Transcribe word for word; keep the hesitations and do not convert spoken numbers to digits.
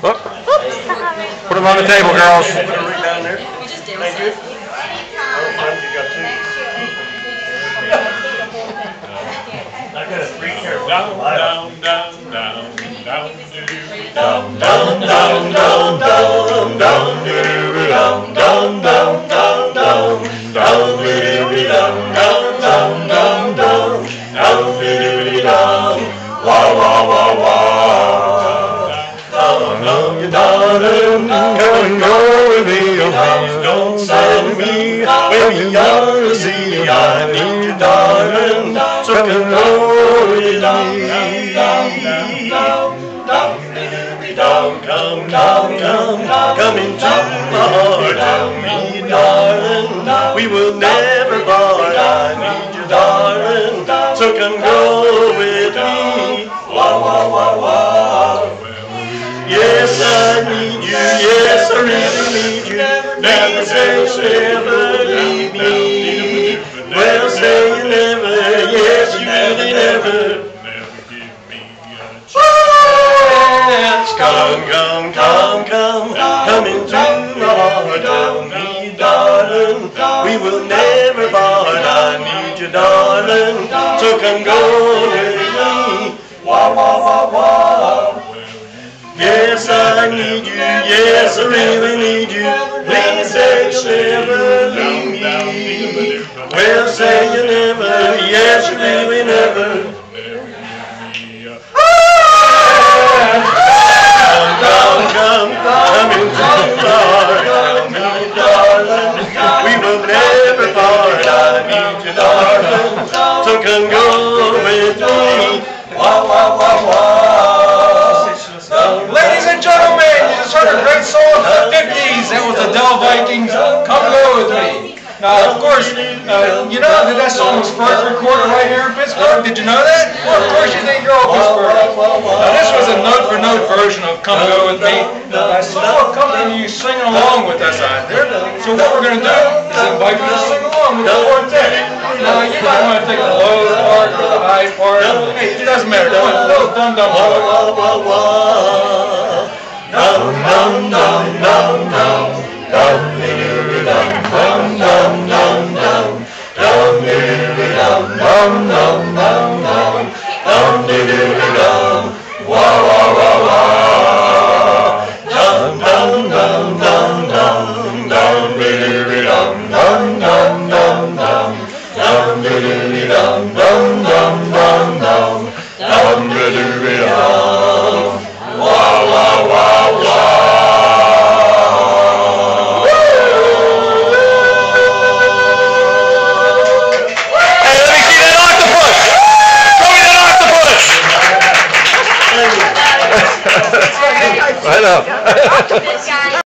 Oh. Put them on the table, girls. Put it right down there. Thank you. I got a free chair. Down, down, down, down, down, Down, down, down, down, down, down, down, down, down, down, down, down, down, down, down, down, down, down, down, wah, wah, wah, wah. Down, down, darling, come and go with me, oh, don't send me when you are see, I need you, darling, so come and go with me. Down, come, down, come, come into my heart, tell me, darling, we will never part, I need you, darling, so come go with me, wah, wah, wah, wah. Yes, I need you, yes, I really need you, never say never leave me, well, say you never, yes, you really never. Come, come, come, come, come into my heart, tell me, darling, we will never part, I need you, darling, so come go with me, wah, wah, wah, wah. Yes, I need you, yes, I really need you, please say you never leave me, well, say you never, yes, you really never. So come go with me. Wah, wah, wah, wah. Ladies and gentlemen, you just heard a great song of the fifties. That was the Del Vikings. Come go with me. Now, of course, uh, you know that that song was first recorded right here in Pittsburgh. Did you know that? Well, of course you think you're all Pittsburgh. Now, this was a note-for-note version of Come Go With Me. I saw a couple of you singing along with us out there. So what we're going to do is invite you to sing along with the quartet. Now, you might want to take the low part or the high part. Hey, it doesn't matter. Come on, little dum-dum. Wah, wah, wah. Dum, dum, dum, dum, dum. Dum, dum, dum, dum, dum, dum. Dum, dum, dum, dum, dum, dum. Dum, dum, wah, wah, wah, wah. Dum, dum, dum, dum, dum. Dum, dum, dum, dum, dum, dum. Dum, dum, dum, dum, dum, dum. Dum, dum, wah, wah, wah, wah. Hey, let me see that octopus! Show me that octopus! Right up.